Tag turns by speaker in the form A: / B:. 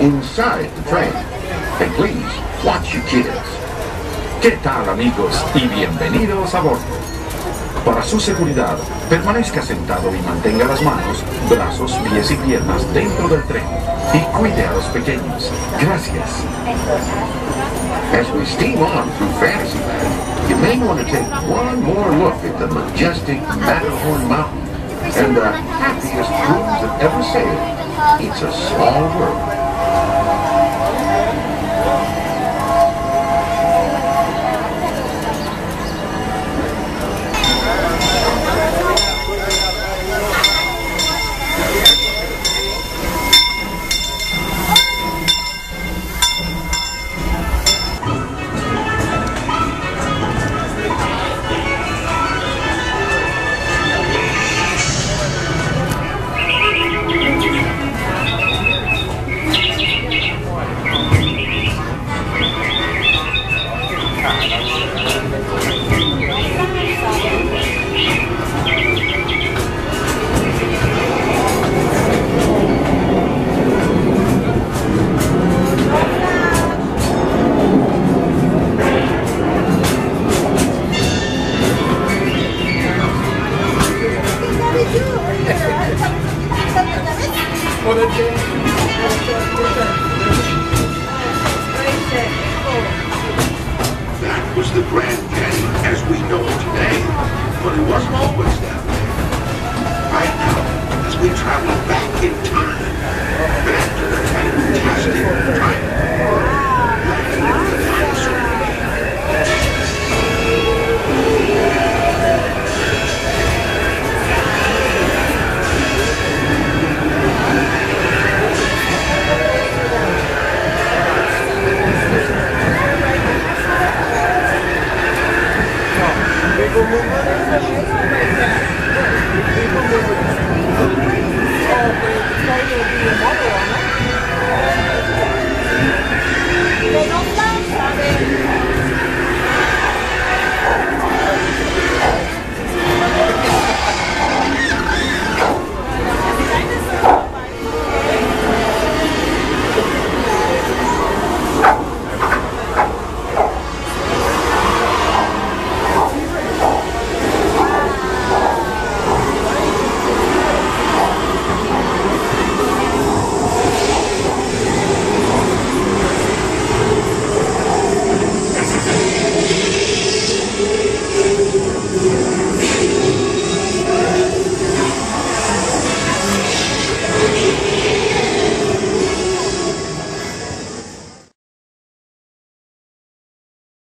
A: inside the train. And please, watch your kids. ¿Qué tal, amigos? Y bienvenidos a bordo. Para su seguridad, permanezca sentado y mantenga las manos, brazos, pies y piernas dentro del tren. Y cuide a los pequeños. Gracias. As we steam on through Fantasyland, you may want to take one more look at the majestic Matterhorn Mountain and the happiest cruise that ever sailed. It's a small world.
B: What a day.